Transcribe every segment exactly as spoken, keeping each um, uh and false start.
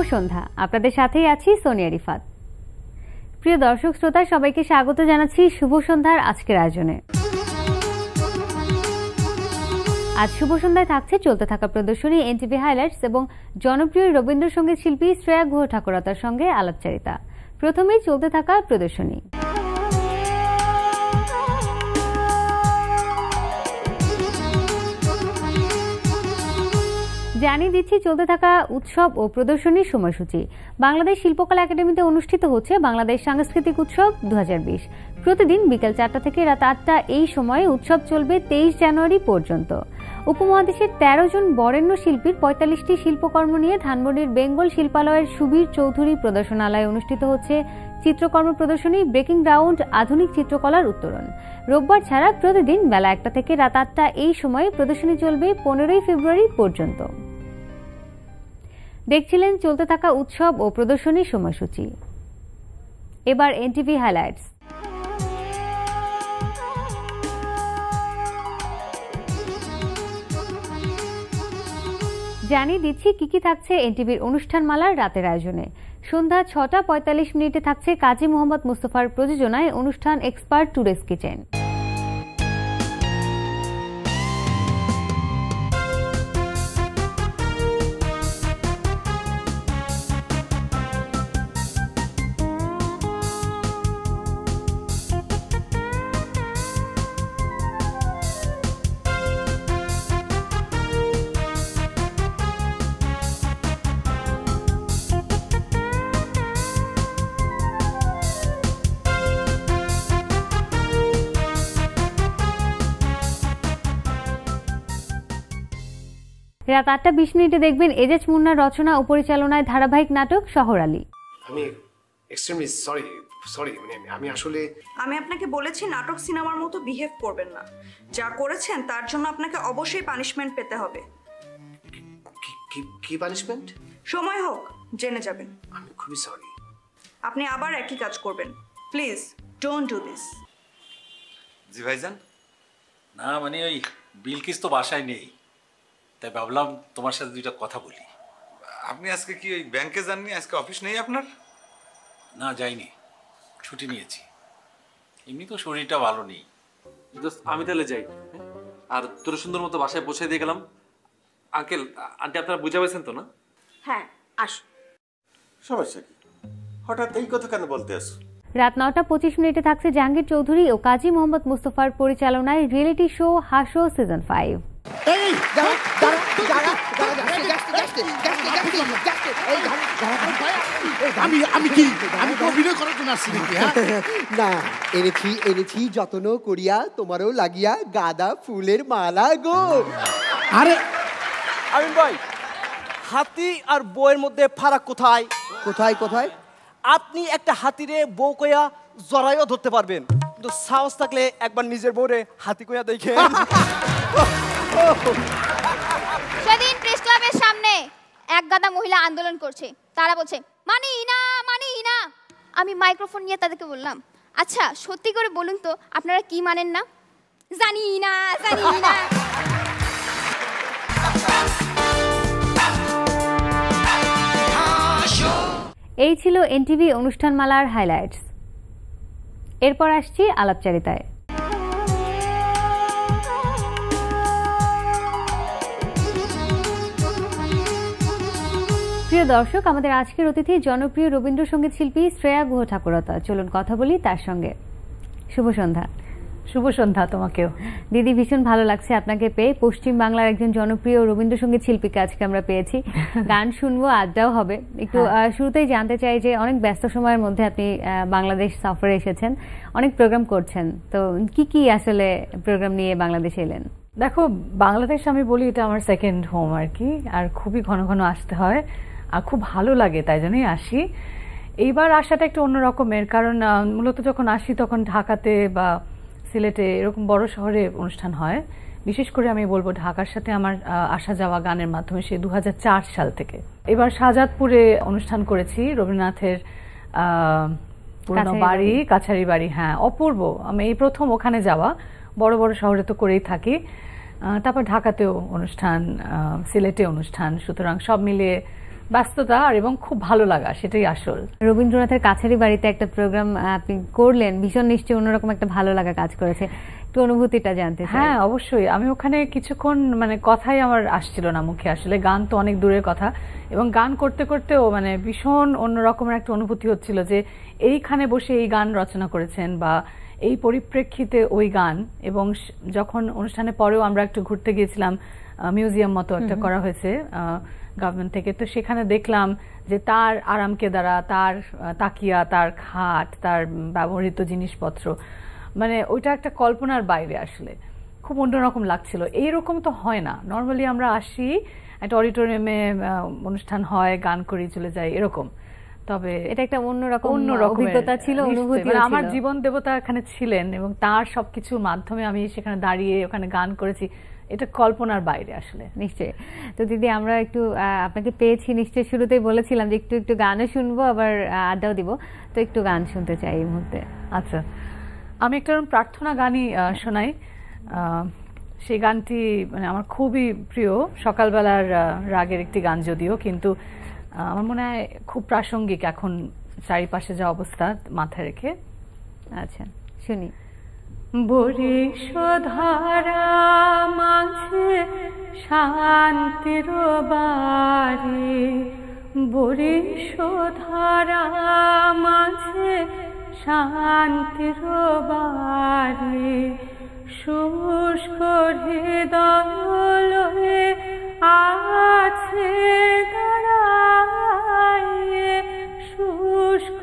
সন্ধ্যা, আপনাদের সাথেই আছি সোনিয়া রিফাত। প্রিয় দর্শক শ্রোতা, সবাইকে স্বাগত জানাচ্ছি শুভ সন্ধ্যার আজকের আয়োজনে। আজ শুভ সন্ধ্যায় থাকছে চলতে থাকা প্রদর্শনী এনটিভি হাইলাইটস এবং জনপ্রিয় রবীন্দ্রসঙ্গীত শিল্পী শ্রেয়া গুহঠাকুরতার সঙ্গে আলাপচারিতা। প্রথমেই চলতে থাকা প্রদর্শনী। জানিয়ে দিচ্ছি চলতে থাকা উৎসব ও প্রদর্শনীর সময়সূচি। বাংলাদেশ শিল্পকলা একাডেমিতে অনুষ্ঠিত হচ্ছে বাংলাদেশ সাংস্কৃতিক উৎসব দু হাজার বিশ। প্রতিদিন বিকেল চারটা থেকে রাত আটটা এই সময়ে উৎসব চলবে তেইশ জানুয়ারি পর্যন্ত। উপমহাদেশের তেরো জন বরেণ্য শিল্পীর পঁয়তাল্লিশটি শিল্পকর্ম নিয়ে ধানমন্ডির বেঙ্গল শিল্পালয়ের সুবীর চৌধুরী প্রদর্শনালয়ে অনুষ্ঠিত হচ্ছে চিত্রকর্ম প্রদর্শনী ব্রেকিং গ্রাউন্ড আধুনিক চিত্রকলার উত্তরণ। রোববার ছাড়া প্রতিদিন বেলা একটা থেকে রাত আটটা এই সময়ে প্রদর্শনী চলবে পনেরোই ফেব্রুয়ারি পর্যন্ত। দেখছিলেন চলতে থাকা উৎসব ও প্রদর্শনীর সময়সূচি। এবার এনটিভি হাইলাইটস। জানিয়ে দিচ্ছি কি কি থাকছে এনটিভির অনুষ্ঠানমালার রাতের আয়োজনে। সন্ধ্যা ছটা পঁয়তাল্লিশ মিনিটে থাকছে কাজী মোহাম্মদ মুস্তফার প্রযোজনায় অনুষ্ঠান এক্সপার্ট টুডেস কিচেন। রাত আটটা বিশ মিনিটে দেখবেন এজেজ মুন্নার রচনা ও পরিচালনায় ধারাবাহিক নাটক শহর আলী। আমি এক্সট্রিমলি সরি সরি মানে আমি আসলে আমি আপনাকে বলেছি নাটক সিনেমার মতো বিহেভ করবেন না। যা করেছেন তার জন্য আপনাকে অবশ্যই পানিশমেন্ট পেতে হবে। কি কি পানিশমেন্ট? সময় হোক জেনে যাবেন। আমি খুবই সরি। আপনি আবার একই কাজ করবেন। Please don't do this. জি ভাইজান। না মানে ওই বিলকিস তো বাসায় নেই, তাই ভাবলাম তোমার সাথে দুইটা কথা বলি। আপনি আজকে কি ওই ব্যাংকে যাননি? আজকে অফিস নেই আপনার? না যাইনি, ছুটি নিয়েছি। এমনি তো শরীরটা ভালো নেই। আমি তাহলে যাই, আর তোর সুন্দর মতো বাসায় পৌঁছে দিয়ে গেলাম। আঙ্কেল আন্টি আপনারা বুঝা পেয়েছেন তো না? হ্যাঁ আস। সমস্যা কি, হঠাৎ এই কথা কেন বলতে আসো? রাত নটা পঁচিশ মিনিটে থাকছে জাহাঙ্গীর চৌধুরী ও কাজী মোহাম্মদ মুস্তফার পরিচালনায় reality show Haso season five. না এনেছি এনেছি যত্ন করিয়া তোমারও লাগিয়া গাঁদা ফুলের মালা গো। আরে আমিন ভাই, হাতি আর বউয়ের মধ্যে ফারাক কোথায়? কোথায় কোথায়? আপনি একটা হাতিরে বউ কইয়া জড়াইও ধরতে পারবেন, কিন্তু সাহস থাকলে একবার নিজের বউরে হাতি কইয়া দেখেন। সেদিন প্রেস ক্লাবের সামনে এক গাদা মহিলা আন্দোলন করছে। তারা বলছে মানি না মানি না। আমি মাইক্রোফোন নিয়ে তাদেরকে বললাম, আচ্ছা সত্যি করে বলুন তো আপনারা কি মানেন না? জানি না জানি না। এই ছিল এনটিভি অনুষ্ঠানমালার হাইলাইটস। এরপর আসছি আলাপচারিতায়। প্রিয় দর্শক, আমাদের আজকের অতিথি জনপ্রিয় রবীন্দ্রসঙ্গীত শিল্পী শ্রেয়া গুহঠাকুরতা। চলুন কথা বলি তার সঙ্গে। শুভ সন্ধ্যা। শুভ সন্ধ্যা তোমাকেও। দিদি, ভীষণ ভালো লাগছে আপনাকে পেয়ে। পশ্চিম বাংলার একজন জনপ্রিয় রবীন্দ্রসঙ্গীত শিল্পীকে আজকে আমরা পেয়েছি। গান শুনবো, আড্ডাও হবে। একটু শুরুতেই জানতে চাই যে অনেক ব্যস্ত সময়ের মধ্যে আপনি বাংলাদেশ সফরে এসেছেন, অনেক প্রোগ্রাম করছেন, তো কি কি আসলে প্রোগ্রাম নিয়ে বাংলাদেশে এলেন? দেখো, বাংলাদেশ আমি বলি এটা আমার সেকেন্ড হোম আর কি, আর খুবই ঘন ঘন আসতে হয় আর খুব ভালো লাগে, তাই জন্যই আসি। এইবার আসাটা একটু অন্য রকমের, কারণ মূলত যখন আসি তখন ঢাকাতে বা সিলেটে এরকম বড় শহরে অনুষ্ঠান হয়। বিশেষ করে আমি বলবো ঢাকার সাথে আমার আসা যাওয়া গানের মাধ্যমে সে দু হাজার চার সাল থেকে। এবার শাহজাদপুরে অনুষ্ঠান করেছি, রবীন্দ্রনাথের পুরনো বাড়ি, কাছারি বাড়ি। হ্যাঁ, অপূর্ব। আমি এই প্রথম ওখানে যাওয়া। বড় বড় শহরে তো করেই থাকি, তারপর ঢাকাতেও অনুষ্ঠান, সিলেটে অনুষ্ঠান, সুতরাং সব মিলিয়ে ব্যস্ততা আর এবং খুব ভালো লাগা, সেটাই আসল। রবীন্দ্রনাথের কাছারি বাড়িতে একটা প্রোগ্রাম আপনি করলেন, ভীষণ নিশ্চয়ই অন্যরকম একটা ভালো লাগা কাজ করেছে, একটু অনুভূতিটা জানতে চাই। হ্যাঁ অবশ্যই, আমি ওখানে কিছুক্ষণ মানে কথাই আমার আসছিল না মুখে, আসলে গান তো অনেক দূরের কথা, এবং গান করতে করতেও মানে ভীষণ অন্যরকমের একটা অনুভূতি হচ্ছিল যে এইখানে বসে এই গান রচনা করেছেন বা এই পরিপ্রেক্ষিতে ওই গান। এবং যখন অনুষ্ঠানে পরেও আমরা একটু ঘুরতে গিয়েছিলাম, মিউজিয়াম মতো একটা করা হয়েছে গভর্নমেন্ট থেকে, তো সেখানে দেখলাম যে তার আরামকেদারা, তার তাকিয়া, তার খাট, তার ব্যবহৃত জিনিসপত্র, মানে ওইটা একটা কল্পনার বাইরে, আসলে খুব অন্যরকম লাগছিল। এইরকম তো হয় না, নর্মালি আমরা আসি একটা অডিটোরিয়ামে অনুষ্ঠান হয়, গান করি, চলে যাই, এরকম। তবে এটা একটা অন্যরকম অভিজ্ঞতা ছিল, অনুভূতি। আমার জীবন দেবতা এখানে ছিলেন এবং তার সবকিছুর মাধ্যমে আমি সেখানে দাঁড়িয়ে ওখানে গান করেছি, এটা কল্পনার বাইরে আসলে। নিশ্চয়ই। তো দিদি আমরা একটু আপনাকে পেয়েছি, নিশ্চয়ই শুরুতেই বলেছিলাম যে একটু একটু গানও শুনবো, আবার আড্ডাও দিব, তো একটু গান শুনতে চাই এই মুহূর্তে। আচ্ছা, আমি একটা প্রার্থনা গানই শোনাই। সেই গানটি মানে আমার খুবই প্রিয়, সকালবেলার রাগের একটি গান যদিও, কিন্তু আমার মনে হয় খুব প্রাসঙ্গিক এখন চারিপাশে যা অবস্থা মাথায় রেখে। আচ্ছা শুনি। বরিশধারা মাঝে শান্তির বাড়ি, বরিশধারা মাঝে শান্তির বাড়ি, শুষ্ক হৃদয়ে আছে দাঁড়ায়, শুষ্ক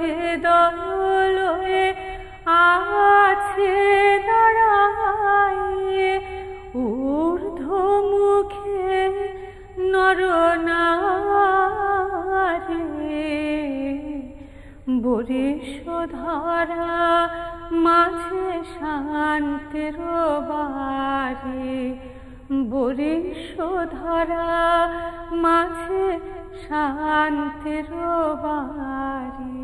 হৃদয়ে আছে দাঁড়ায়, ঊর্ধ্বমুখে নরনারী, বরিশধারা মাঝে শান্তির বাড়ি, বরিশধারা মাঝে শান্তির বাড়ি।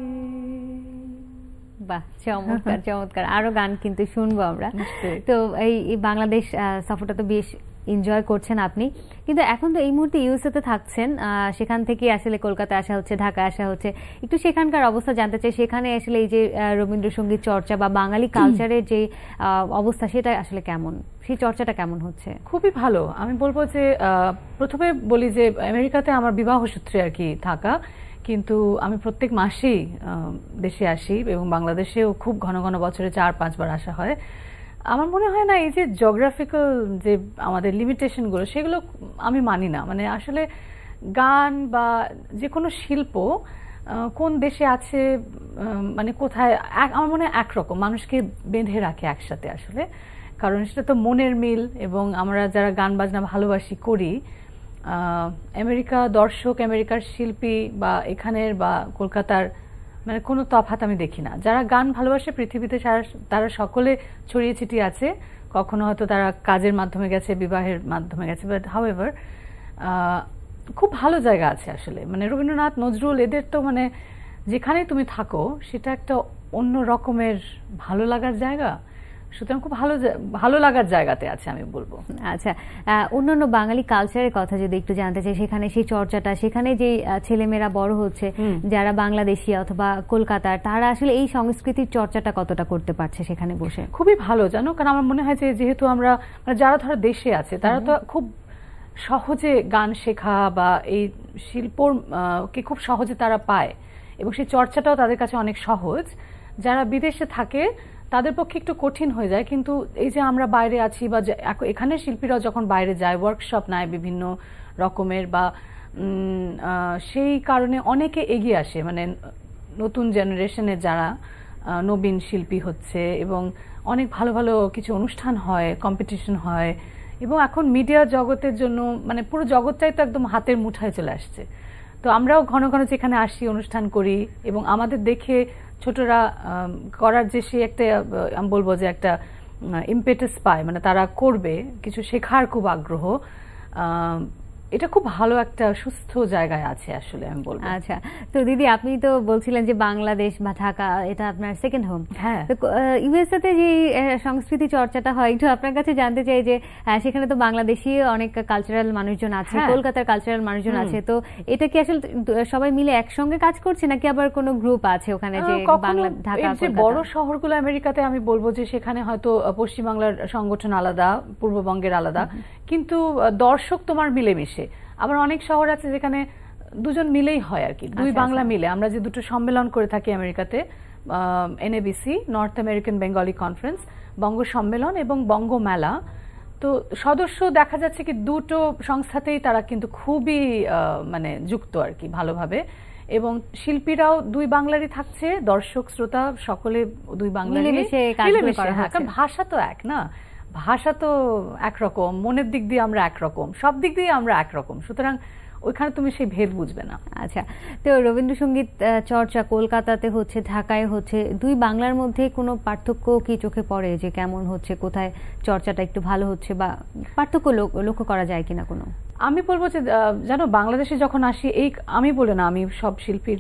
বাহ, চমৎকার চমৎকার। আরো গান কিন্তু শুনবো আমরা। তো এই বাংলাদেশ সফরটা তো বেশ এনজয় করছেন আপনি, কিন্তু এখন তো এই মুহূর্তে ইউএসএ তে থাকছেন, সেখান থেকে আসলে কলকাতা আসা হচ্ছে, ঢাকা আসা হচ্ছে, একটু সেখানকার অবস্থা জানতে চাই। সেখানে আসলে এই যে রবীন্দ্রসঙ্গীত চর্চা বা বাঙালি কালচারের যে অবস্থা, সেটা আসলে কেমন, সেই চর্চাটা কেমন হচ্ছে? খুবই ভালো। আমি বলবো যে প্রথমে বলি যে আমেরিকাতে আমার বিবাহ সূত্রে আর কি থাকা, কিন্তু আমি প্রত্যেক মাসেই দেশে আসি এবং বাংলাদেশেও খুব ঘন ঘন বছরে চার পাঁচবার আসা হয়। আমার মনে হয় না এই যে জিওগ্রাফিক্যাল যে আমাদের লিমিটেশনগুলো, সেগুলো আমি মানি না। মানে আসলে গান বা যে কোনো শিল্প কোন দেশে আছে, মানে কোথায়, আমার মনে হয় একরকম মানুষকে বেঁধে রাখে একসাথে আসলে, কারণ সেটা তো মনের মিল। এবং আমরা যারা গান বাজনা ভালোবাসি করি, আমেরিকা দর্শক, আমেরিকার শিল্পী বা এখানের বা কলকাতার মানে কোনো তফাৎ আমি দেখি না। যারা গান ভালোবাসে পৃথিবীতে তারা সকলে ছড়িয়ে ছিটিয়ে আছে, কখনো হয়তো তারা কাজের মাধ্যমে গেছে, বিবাহের মাধ্যমে গেছে, বাট হাউএভার খুব ভালো জায়গা আছে আসলে। মানে রবীন্দ্রনাথ, নজরুল, এদের তো মানে যেখানে তুমি থাকো সেটা একটা অন্য রকমের ভালো লাগার জায়গা, সুতরাং খুব ভালো ভালো লাগার জায়গাতে আছে আমি বলবো। আচ্ছা, অন্যান্য বাঙালি কালচারের কথা যদি একটু জানতে চাই, সেখানে সেই চর্চাটা, সেখানে যে ছেলেমেয়েরা বড় হচ্ছে যারা বাংলাদেশি অথবা কলকাতার, তারা আসলে এই সংস্কৃতির চর্চাটা কতটা করতে পারছে সেখানে বসে? খুবই ভালো জানো, কারণ আমার মনে হয় যে যেহেতু আমরা মানে যারা ধরো দেশে আছে তারা তো খুব সহজে গান শেখা বা এই শিল্পর কে খুব সহজে তারা পায় এবং সেই চর্চাটাও তাদের কাছে অনেক সহজ। যারা বিদেশে থাকে তাদের পক্ষে একটু কঠিন হয়ে যায়, কিন্তু এই যে আমরা বাইরে আছি বা এখানে শিল্পীরাও যখন বাইরে যায়, ওয়ার্কশপ নেয় বিভিন্ন রকমের, বা সেই কারণে অনেকে এগিয়ে আসে, মানে নতুন জেনারেশনের যারা নবীন শিল্পী হচ্ছে, এবং অনেক ভালো ভালো কিছু অনুষ্ঠান হয়, কম্পিটিশন হয়, এবং এখন মিডিয়া জগতের জন্য মানে পুরো জগৎটাই তো একদম হাতের মুঠায় চলে আসছে। তো আমরাও ঘন ঘন যেখানে আসি, অনুষ্ঠান করি, এবং আমাদের দেখে ছোটরা করার যে সে একটা আমি বলবো যে একটা ইম্পেটাস পায়, মানে তারা করবে, কিছু শেখার খুব আগ্রহ, এটা খুব ভালো একটা সুস্থ জায়গায় আছে আসলে আমি বলবো। আচ্ছা, তো দিদি আপনি তো বলছিলেন যে বাংলাদেশ বা ঢাকা এটা আপনার সেকেন্ড হোম। হ্যাঁ, তো ইউএসএতে যে সংস্কৃতি চর্চাটা হয় একটু আপনার কাছে জানতে চাই যে সেখানে তো বাংলাদেশি অনেক কালচারাল মানুষজন আছে, কলকাতার কালচারাল মানুষজন আছে, তো এটা কি আসলে সবাই মিলে একসঙ্গে কাজ করছে নাকি আবার কোনো গ্রুপ আছে ওখানে যে বাংলা ঢাকা যে বড় শহরগুলো আমেরিকাতে আমি বলবো যে সেখানে হয়তো পশ্চিমবাংলার সংগঠন আলাদা, পূর্ববঙ্গের আলাদা, কিন্তু দর্শক তোমার মিলেমিশে। আবার অনেক শহর আছে যেখানে দুজন মিলেই হয় আর কি, দুই বাংলা মিলে। আমরা যে দুটো সম্মেলন করে থাকি আমেরিকাতে, NABC north American Bengali conference, Banga Sammelan এবং বঙ্গ মেলা, তো সদস্য দেখা যাচ্ছে কি দুটো সংস্থাতেই তারা কিন্তু খুবই মানে যুক্ত আর কি ভালোভাবে, এবং শিল্পীরাও দুই বাংলারই থাকছে, দর্শক শ্রোতা সকলে দুই বাংলারই মিলেমিশে। কারণ ভাষা তো এক না, ভাষা তো একরকম, মনের দিক দিয়ে আমরা একরকম, সব দিক দিয়ে আমরা একরকম, সুতরাং ওইখানে তুমি সেই ভেদ বুঝবে না। আচ্ছা, তো রবীন্দ্রসঙ্গীত চর্চা কলকাতাতে হচ্ছে, ঢাকায় হচ্ছে, দুই বাংলার মধ্যে কোনো পার্থক্য কি চোখে পড়ে যে কেমন হচ্ছে, কোথায় চর্চাটা একটু ভালো হচ্ছে বা পার্থক্য লক্ষ্য করা যায় কিনা কোনো? আমি বলবো যে জানো বাংলাদেশে যখন আসি, এই আমি বলে না, আমি সব শিল্পীর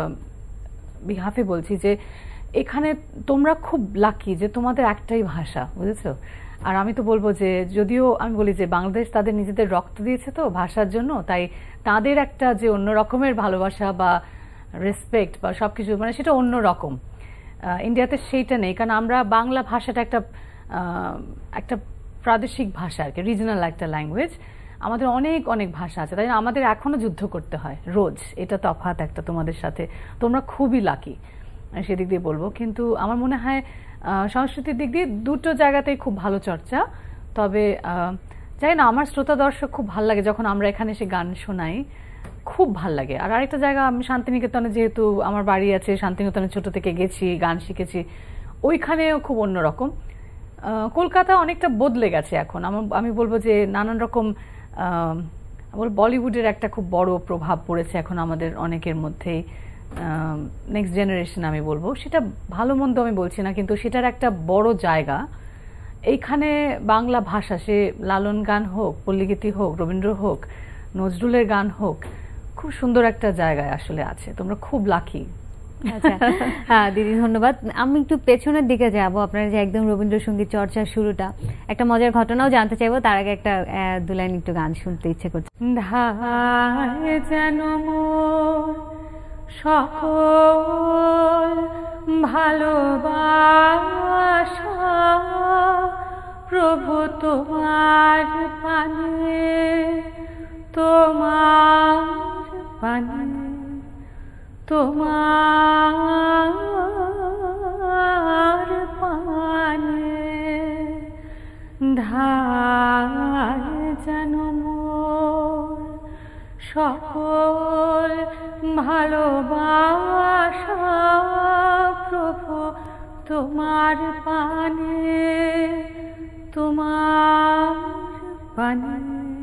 বিহাফে বলছি যে এখানে তোমরা খুব লাকি যে তোমাদের একটাই ভাষা, বুঝেছো? আর আমি তো বলবো যে যদিও আমি বলি যে বাংলাদেশ তাদের নিজেদের রক্ত দিয়েছে তো ভাষার জন্য, তাই তাদের একটা যে অন্য রকমের ভালোবাসা বা রেসপেক্ট বা সবকিছু মানে সেটা অন্য রকম। ইন্ডিয়াতে সেইটা নেই, কারণ আমরা বাংলা ভাষাটা একটা একটা প্রাদেশিক ভাষা আর কি, রিজনাল একটা ল্যাঙ্গুয়েজ। আমাদের অনেক অনেক ভাষা আছে, তাই আমাদের এখনো যুদ্ধ করতে হয় রোজ, এটা তফাৎ একটা তোমাদের সাথে। তোমরা খুবই লাকি সেদিক দিয়ে বলবো, কিন্তু আমার মনে হয় সংস্কৃতির দিক দিয়ে দুটো জায়গাতেই খুব ভালো চর্চা। তবে যাই না, আমার শ্রোতা দর্শক খুব ভালো লাগে যখন আমরা এখানে এসে গান শোনাই, খুব ভাল লাগে। আর আরেকটা জায়গা, আমি শান্তিনিকেতনে যেহেতু আমার বাড়ি আছে, শান্তিনিকেতনে ছোট থেকে গেছি, গান শিখেছি, ওইখানেও খুব অন্যরকম। কলকাতা অনেকটা বদলে গেছে এখন, আমি বলবো যে নানান রকম বলিউডের একটা খুব বড় প্রভাব পড়েছে এখন আমাদের অনেকের মধ্যেই, নেক্সট জেনারেশন আমি বলবো। সেটা ভালো মন্দ আমি বলছি না, কিন্তু সেটার একটা বড় জায়গা এইখানে বাংলা ভাষা, সে লালন গান হোক, পল্লীগীতি হোক, রবীন্দ্র হোক, নজরুলের গান হোক, খুব সুন্দর একটা জায়গায় আসলে আছে। তোমরা খুব লাকি। আচ্ছা, হ্যাঁ দিদি ধন্যবাদ। আমি একটু পেছনের দিকে যাব, আপনার যে একদম রবীন্দ্রসঙ্গীত চর্চার শুরুটা, একটা মজার ঘটনাও জানতে চাইবো, তার আগে একটা দু লাইন একটু গান শুনতে ইচ্ছে করছে। ধায় যেন সকল ভালোবাসা প্রভু তোমার পানে, তোমার পানে, তোমার পানে, ধায় যেন সকল ভালোবাসা প্রভু তোমার পানে, তোমার পানে,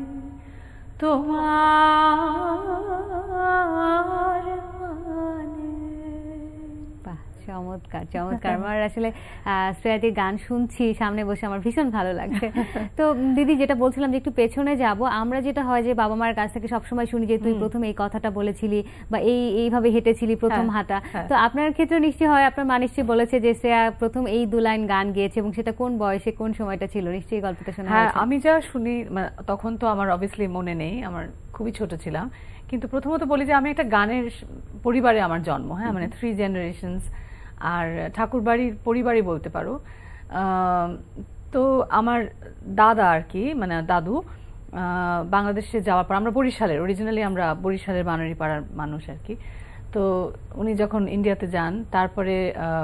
তোমার পানে। বাহ, চমৎকার চমৎকার। আমার আসলে শ্রেয়াদির গান শুনছি সামনে বসে, আমার ভীষণ ভালো লাগছে। তো দিদি যেটা বলছিলাম যে একটু পেছনে যাব, আমরা যেটা হয় যে বাবা মার কাছ থেকে সবসময় শুনি যে তুই প্রথম এই কথাটা বলেছিলি বা এই এইভাবে হেঁটেছিলি প্রথম হাঁটা, তো আপনার ক্ষেত্রে নিশ্চয়ই হয় আপনার মা নিশ্চয়ই বলেছে যে শ্রেয়া প্রথম এই দু লাইন গান গেয়েছে, এবং সেটা কোন বয়সে কোন সময়টা ছিল, নিশ্চয়ই গল্পটা শোনা হয়েছে। হ্যাঁ, আমি যা শুনি তখন তো আমার অবভিয়াসলি মনে নেই, আমার খুবই ছোট ছিলাম, কিন্তু প্রথমত বলি যে আমি একটা গানের পরিবারে আমার জন্ম, হ্যাঁ মানে থ্রি জেনারেশনস, আর ঠাকুরবাড়ির পরিবারই বলতে পারো। তো আমার দাদা আর কি, মানে দাদু বাংলাদেশে যাওয়ার পর, আমরা বরিশালের, অরিজিনালি আমরা বরিশালের বানারি পাড়ার মানুষ আর কি, তো উনি যখন ইন্ডিয়াতে যান তারপরে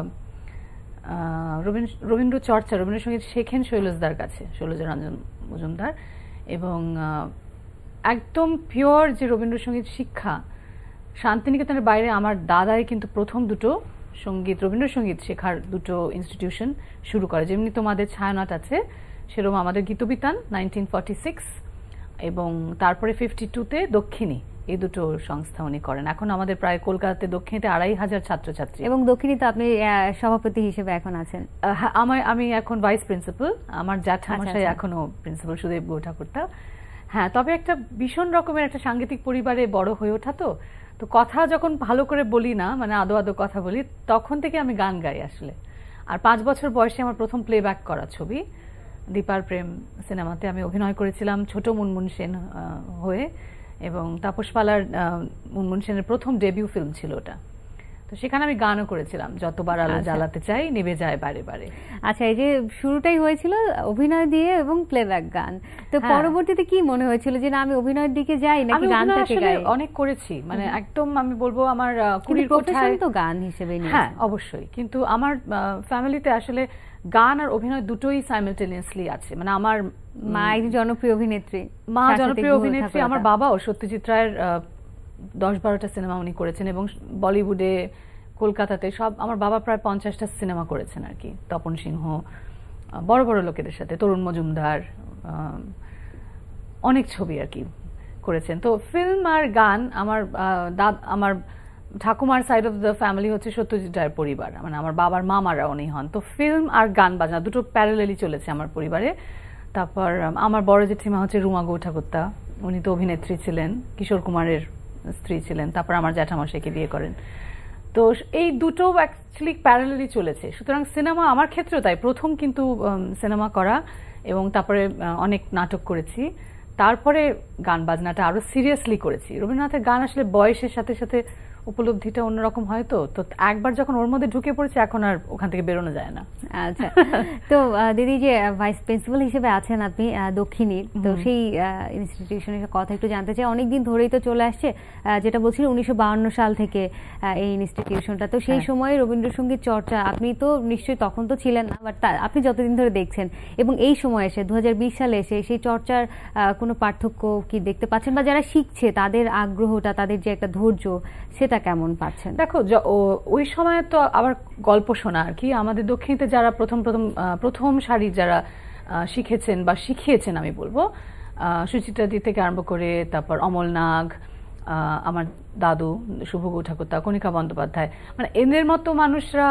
রবীন্দ্র চর্চা, রবীন্দ্রসঙ্গীত শেখেন শৈলজদার কাছে, শৈলজরঞ্জন মজুমদার, এবং একদম পিওর যে রবীন্দ্রসঙ্গীত শিক্ষা শান্তিনিকেতনের বাইরে আমার দাদাই কিন্তু প্রথম দুটো সঙ্গীত, রবীন্দ্রসঙ্গীত শেখার দুটো ইনস্টিটিউশন শুরু করে। যেমনি তোমাদের ছায়ানট আছে, সেরকম আমাদের গীতবিতান নাইনটিন ফর্টি সিক্স, এবং তারপরে ফিফটি টুতে দক্ষিণী, এই দুটো সংস্থা উনি করেন। এখন আমাদের প্রায় কলকাতাতে দক্ষিণীতে আড়াই হাজার ছাত্রছাত্রী, এবং দক্ষিণীতে আপনি সভাপতি হিসেবে এখন আছেন। আমার আমি এখন ভাইস প্রিন্সিপাল, আমার জ্যাঠামশাই এখনো প্রিন্সিপাল, সুদেব গুহঠাকুরতা। হ্যাঁ, তবে একটা ভীষণ রকমের একটা সাংগীতিক পরিবারে বড় হয়ে ওঠা তো তো কথা যখন ভালো করে বলি না, মানে আদো আদো কথা বলি, তখন থেকে আমি গান গাই আসলে। আর পাঁচ বছর বয়সে আমার প্রথম প্লেব্যাক করা ছবি দীপার প্রেম সিনেমাতে আমি অভিনয় করেছিলাম ছোট মুনমুন সেন হয়ে, এবং তাপস পালার মুনমুন সেনের প্রথম ডেবিউ ফিল্ম ছিল ওটা। তো সেখানে আমি গানও করেছিলাম, যতবার আলো জ্বালাতে চাই নিভে যায় বারে বারে। আচ্ছা, এই যে শুরুটাই হয়েছিল অভিনয় দিয়ে এবং প্লেব্যাক গান, তো পরবর্তীতে কি মনে হয়েছিল যে না আমি অভিনয়ের দিকে যাই নাকি গান থেকে গাই? অনেক করেছি, মানে একদম আমি বলবো আমার কুড়ির প্রফেশন তো গান হিসেবে। হ্যাঁ অবশ্যই, কিন্তু আমার ফ্যামিলিতে আসলে গান আর অভিনয় দুটোই সাইমালটেনিয়াসলি আছে। মানে আমার মা একজন জনপ্রিয় অভিনেত্রী, মা জনপ্রিয় অভিনেত্রী, আমার বাবাও সত্যজিৎ রায়ের দশ বারোটা সিনেমা উনি করেছেন, এবং বলিউডে কলকাতাতে সব আমার বাবা প্রায় পঞ্চাশটা সিনেমা করেছেন আর কি, তপন সিংহ, বড় বড় লোকেদের সাথে, তরুণ মজুমদার, অনেক ছবি আর কি করেছেন। তো ফিল্ম আর গান আমার দাদ আমার ঠাকুমার সাইড অফ দ্য ফ্যামিলি হচ্ছে সত্যজিৎ রায়ের পরিবার, মানে আমার বাবার মামারা উনি হন। তো ফিল্ম আর গান বাজনা দুটো প্যারালালি চলেছে আমার পরিবারে। তারপর আমার বড় জেঠিমা হচ্ছে রুমা গুহাঠাকুরতা, উনি তো অভিনেত্রী ছিলেন, কিশোর কুমারের স্ত্রী ছিলেন। তারপর আমার জ্যাঠামশাইকে বিয়ে করেন। তো এই দুটো অ্যাকচুয়ালি প্যারালালি চলেছে। সুতরাং সিনেমা আমার ক্ষেত্রেও তাই, প্রথম কিন্তু সিনেমা করা, এবং তারপরে অনেক নাটক করেছি, তারপরে গান বাজনাটা আরো সিরিয়াসলি করেছি। রবীন্দ্রনাথের গান আসলে বয়সের সাথে সাথে উপলব্ধিটা অন্যরকম হয়, তো তো একবার যখন ওর মধ্যে ঢুকে পড়েছে এখন আর ওখান থেকে বেরোনো যায় না। আচ্ছা, তো দিদি যে ভাইস প্রিন্সিপাল হিসেবে আছেন আপনি দক্ষিণীর, তো সেই ইনস্টিটিউশনের কথা একটু জানতে চাই। অনেকদিন ধরেই তো চলে আসছে, যেটা বলছিল উনিশশো বাহান্ন সাল থেকে এই ইনস্টিটিউশনটা, তো সেই সময়ে রবীন্দ্রসঙ্গীত চর্চা আপনি তো নিশ্চয়ই তখন তো ছিলেন না, বাট আপনি যতদিন ধরে দেখছেন এবং এই সময় এসে দু হাজার বিশ সালে এসে সেই চর্চার কোনো পার্থক্য কি দেখতে পাচ্ছেন, বা যারা শিখছে তাদের আগ্রহটা, তাদের যে একটা ধৈর্য, সেটা কেমন পাচ্ছেন? দেখো, ওই সময় তো আবার গল্প শোনা আর কি, আমাদের দক্ষিণীতে যারা প্রথম প্রথম প্রথম সারির যারা শিখেছেন বা শিখিয়েছেন, আমি বলবো সুচিত্রা দি থেকে আরম্ভ করে, তারপর অমল নাগ, আমার দাদু শুভ ঠাকুরতা, কণিকা বন্দ্যোপাধ্যায়, মানে এদের মতো মানুষরা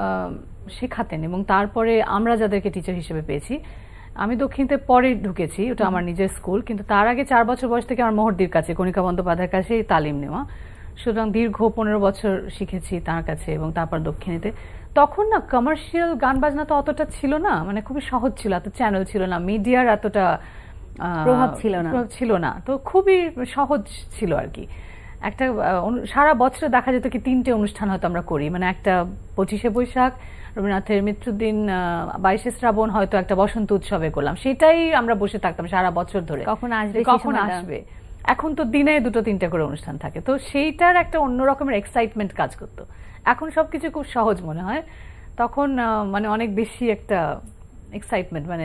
শেখাতেন। এবং তারপরে আমরা যাদেরকে টিচার হিসেবে পেয়েছি, আমি দক্ষিণতে পরে ঢুকেছি, ওটা আমার নিজের স্কুল, কিন্তু তার আগে চার বছর বয়স থেকে আমার মোহরদির কাছে, কণিকা বন্দ্যোপাধ্যায়ের কাছে তালিম নেওয়া। সুতরাং দীর্ঘ পনেরো বছর শিখেছি তার কাছে, এবং তারপর দক্ষিণীতে। তখন না কমার্শিয়াল গান বাজনা তো অতটা ছিল না, মানে খুবই সহজ ছিল, এত চ্যানেল ছিল না, মিডিয়ার এতটা প্রভাব ছিল না ছিল না তো খুবই সহজ ছিল আর কি। একটা সারা বছরে দেখা যেত কি তিনটে অনুষ্ঠান হয়তো আমরা করি, মানে একটা পঁচিশে বৈশাখ, রবীন্দ্রনাথের মৃত্যুদিন, বাইশে শ্রাবণ, হয়তো একটা বসন্ত উৎসবে করলাম, সেটাই আমরা বসে থাকতাম সারা বছর ধরে, কখন আসবে কখন আসবে। এখন তো দিনে দুটো তিনটা করে অনুষ্ঠান থাকে, তো সেইটার একটা অন্য রকমের এক্সাইটমেন্ট কাজ করতো। এখন সবকিছু খুব সহজ মনে হয়, তখন মানে অনেক বেশি একটা এক্সাইটমেন্ট, মানে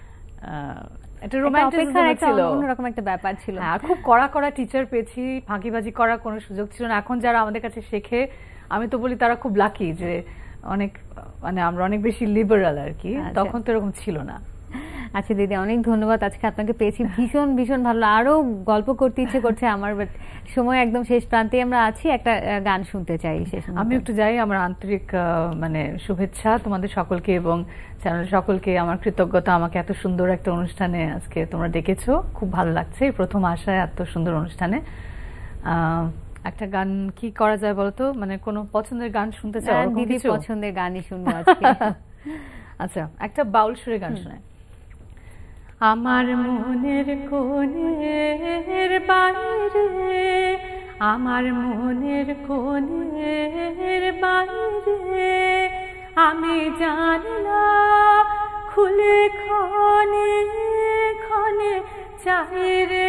একটা রোমান্টিসিজম ছিল, অন্যরকম একটা ব্যাপার ছিল। হ্যাঁ, খুব কড়া কড়া টিচার পেয়েছি, ফাঁকিবাজি করার কোনো সুযোগ ছিল না। এখন যারা আমাদের কাছে শেখে, আমি তো বলি তারা খুব লাকি যে অনেক, মানে আমরা অনেক বেশি লিবারাল আর কি, তখন তো এরকম ছিল না। আচ্ছা দিদি, অনেক ধন্যবাদ, আজকে আপনাকে পেয়েছি, ভীষণ ভীষণ ভালো, আরো গল্প করতে ইচ্ছে করছে আমার, বাট সময় একদম শেষ প্রান্তে আমরা আছি, একটা গান শুনতে চাই। আমি একটু যাই, আমার আন্তরিক মানে শুভেচ্ছা তোমাদের সকলকে এবং চ্যানেল সকলকে, আমার কৃতজ্ঞতা, আমাকে এত সুন্দর একটা অনুষ্ঠানে আজকে তোমরা ডেকেছো, খুব ভালো লাগছে প্রথম আসায় এত সুন্দর অনুষ্ঠানে। একটা গান কি করা যায় বলতো, মানে কোনো পছন্দের গান শুনতে চাও? দিদি পছন্দের গানই শুনবো আজকে। আচ্ছা, একটা বাউল সুরে গান শোনায়। আমার মনের কোণের বাইরে, আমার মনের কোণের বাইরে, আমি জানলা খুলে ক্ষণে ক্ষণে চাই রে,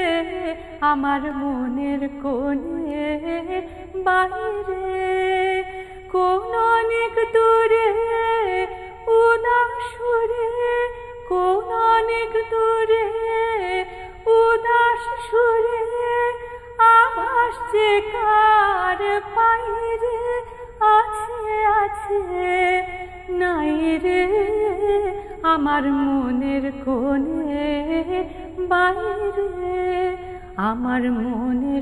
আমার মনের কোণের বাইরে, কোন অনেক দূরে উদাস সুরে, কোন অনেক দূরে উদাস সুরে, আভাস যে কার পাইরে আছে আছে নাই রে, আমার মনের কোণে বাইরে, আমার মনের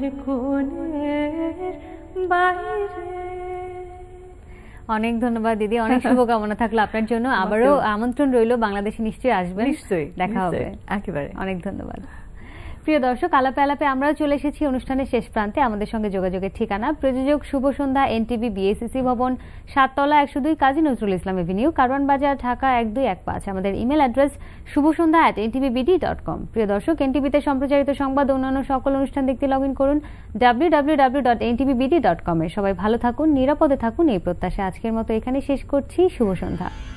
কোণের বাইরে। অনেক ধন্যবাদ দিদি, অনেক শুভকামনা থাকলো আপনার জন্য, আবারও আমন্ত্রণ রইল, বাংলাদেশে নিশ্চয়ই আসবেন, নিশ্চয়ই দেখা হবে একেবারে। অনেক ধন্যবাদ। প্রিয় দর্শক, আলাপে আলাপে আমরাও চলে এসেছি অনুষ্ঠানের শেষ প্রান্তে। আমাদের সঙ্গে যোগাযোগের ঠিকানা প্রযোজক শুভ সন্ধ্যা, এনটিভি বিএসিসি ভবন, সাততলা একশো দুই কাজী নজরুল ইসলাম এভিনিউ, কারওয়ান বাজার, ঢাকা এক দুই এক পাঁচ। আমাদের email address Shubho Sandhya at NTV BD dot com. প্রিয় দর্শক, এনটিভিতে সম্প্রচারিত সংবাদ অন্যান্য সকল অনুষ্ঠান দেখতে লগ ইন করুন W W W dot NTV BD dot com এ। সবাই ভালো থাকুন, নিরাপদে থাকুন, এই প্রত্যাশা আজকের মতো এখানে শেষ করছি। শুভ সন্ধ্যা।